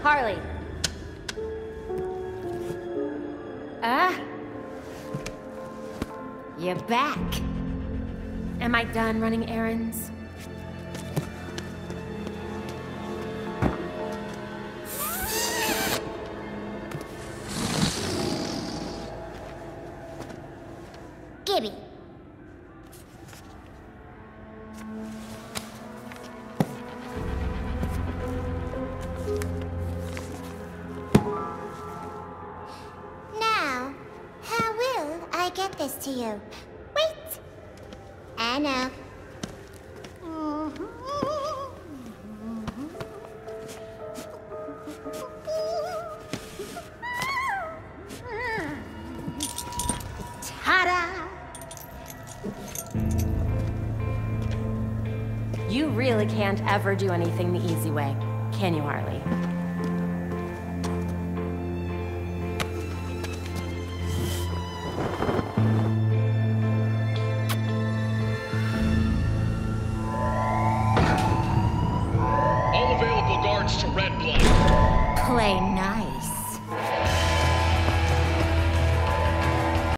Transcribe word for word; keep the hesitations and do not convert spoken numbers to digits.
Harley. Ah. You're back. Am I done running errands? Gibby. Now, how will I get this to you? Wait! I know. Ta-da! You really can't ever do anything the easy way, can you, Harley? All available guards to Red Blood. Play nice.